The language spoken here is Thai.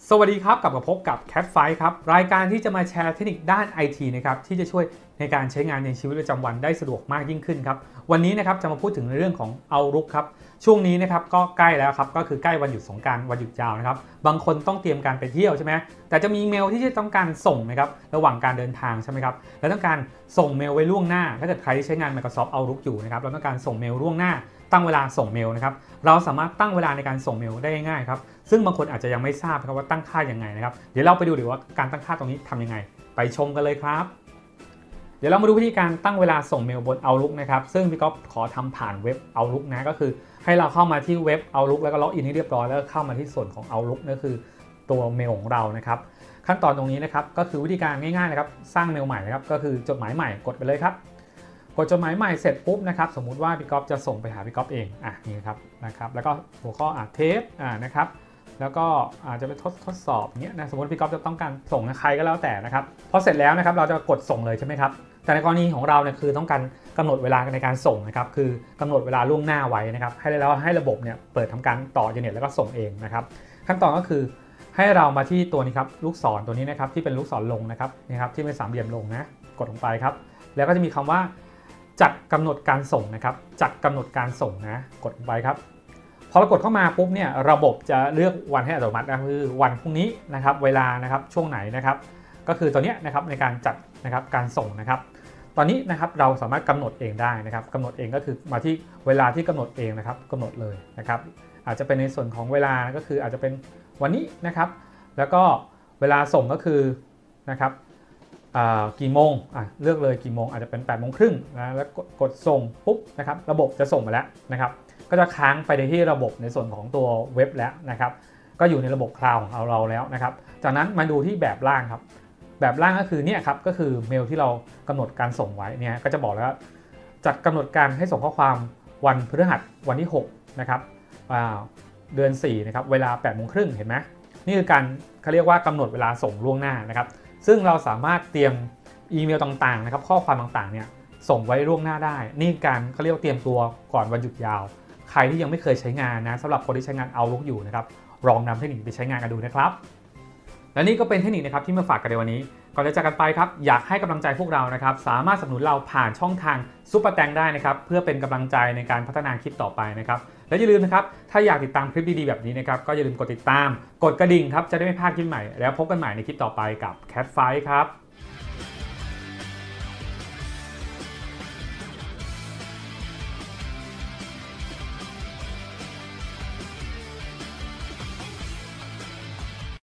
สวัสดีครับกลับมาพบกับ Cat Fight ครับรายการที่จะมาแชร์เทคนิคด้าน IT นะครับที่จะช่วยในการใช้งานในชีวิตประจำวันได้สะดวกมากยิ่งขึ้นครับวันนี้นะครับจะมาพูดถึงในเรื่องของ Outlook ครับช่วงนี้นะครับก็ใกล้แล้วครับก็คือใกล้วันหยุดสงกรานต์วันหยุดยาวนะครับบางคนต้องเตรียมการไปเที่ยวใช่ไหมแต่จะมีเมลที่จะต้องการส่งนะครับระหว่างการเดินทางใช่ไหมครับแล้วต้องการส่งเมลไว้ล่วงหน้าถ้าเกิดใครที่ใช้งาน Microsoft Outlook อยู่นะครับเราต้องการส่งเมลล่วงหน้าตั้งเวลาส่งเมลนะครับเราสามารถตั้งเวลาในการส่งเมลได้ง่ายๆครับซึ่งบางคนอาจจะยังไม่ทราบนะครับว่าตั้งค่ายังไงนะครับเดี๋ยวเราไปดูดีว่าการตั้งค่าตรงนี้ทำยังไงไปชมกันเลยครับเดี๋ยวเรามาดูวิธีการตั้งเวลาส่งเมลบน Outlook นะครับซึ่งพี่ก๊อฟขอทำผ่านเว็บ Outlook นะก็คือให้เราเข้ามาที่เว็บ Outlook แล้วก็ล็อกอินให้เรียบร้อยแล้วเข้ามาที่ส่วนของ Outlook นั่นคือตัวเมลของเรานะครับขั้นตอนตรงนี้นะครับก็คือวิธีการง่ายๆนะครับสร้างเมลใหม่นะครับก็คือจดหมายใหม่กดไปเลยครับกดจดหมายใหม่เสร็จปุ๊บนะครับสมมุติว่าพี่ก๊อฟจะส่งไปหาพี่ก๊อฟเองนี่นะครับแล้วก็หัวข้อเทสนะครับแล้วก็อาจจะไปทดสอบเงี้ยนะสมมติพี่ก๊อฟจะต้องการส่งใครก็แล้วแต่นะครับพอเสร็จแล้วนะครับเราจะกดส่งเลยใช่ไหมครับแต่ในกรณีของเราเนี่ยคือต้องการกำหนดเวลาในการส่งนะครับคือกำหนดเวลาล่วงหน้าไว้นะครับให้ระบบเนี่ยเปิดทำการต่ออินเทอร์เน็ตแล้วก็ส่งเองนะครับขั้นตอนก็คือให้เรามาที่ตัวนี้ครับลูกศรตัวนี้นะครับที่เป็นลูกศรลงนะครับนี่ครับที่เป็นสามเหลี่ยมลงนะกดลงไปครับแล้วก็จะมีคำว่าจัดกำหนดการส่งนะครับจัดกำหนดการส่งนะกดลงไปครับพอเรากดเข้ามาปุ๊บเนี่ยระบบจะเลือกวันให้อัตโนมัตินะคือวันพรุ่งนี้นะครับเวลานะครับช่วงไหนนะครับก็คือตัวนี้นะครับในการจัดนะครับการส่งนะครับตอนนี้นะครับเราสามารถกำหนดเองได้นะครับกำหนดเองก็คือมาที่เวลาที่กำหนดเองนะครับกำหนดเลยนะครับอาจจะเป็นในส่วนของเวลาก็คืออาจจะเป็นวันนี้นะครับแล้วก็เวลาส่งก็คือนะครับกี่โมงเลือกเลยกี่โมงอาจจะเป็น8 โมงครึ่งนะแล้วกดส่งปุ๊บนะครับระบบจะส่งมาแล้วนะครับก็จะค้างไปในที่ระบบในส่วนของตัวเว็บแล้วนะครับก็อยู่ในระบบคลาวด์ของเราแล้วนะครับจากนั้นมาดูที่แบบล่างครับแบบล่างก็คือเนี่ยครับก็คือเมลที่เรากำหนดการส่งไว้เนี่ยก็จะบอกแล้วจัดกำหนดการให้ส่งข้อความวันพฤหัสวันที่6นะครับเดือน4นะครับเวลา8 โมงครึ่งเห็นไหมนี่คือการเขาเรียกว่ากำหนดเวลาส่งล่วงหน้านะครับซึ่งเราสามารถเตรียมอีเมลต่างๆนะครับข้อความต่างๆเนี่ยส่งไว้ล่วงหน้าได้นี่การเขาเรียกว่าเตรียมตัวก่อนวันหยุดยาวใครที่ยังไม่เคยใช้งานนะสำหรับคนที่ใช้งาน Outlook อยู่นะครับลองนำเทคนิคไปใช้งานกันดูนะครับและนี่ก็เป็นเทคนิคนะครับที่มาฝากกันในวันนี้ก่อนจะจากกันไปครับอยากให้กำลังใจพวกเรานะครับสามารถสนับสนุนเราผ่านช่องทางซุปเปอร์แตงได้นะครับเพื่อเป็นกำลังใจในการพัฒนาคลิปต่อไปนะครับและอย่าลืมนะครับถ้าอยากติดตามคลิปดีๆแบบนี้นะครับก็อย่าลืมกดติดตามกดกระดิ่งครับจะได้ไม่พลาดคลิปใหม่แล้วพบกันใหม่ในคลิปต่อไปกับ Cat Fight ครับ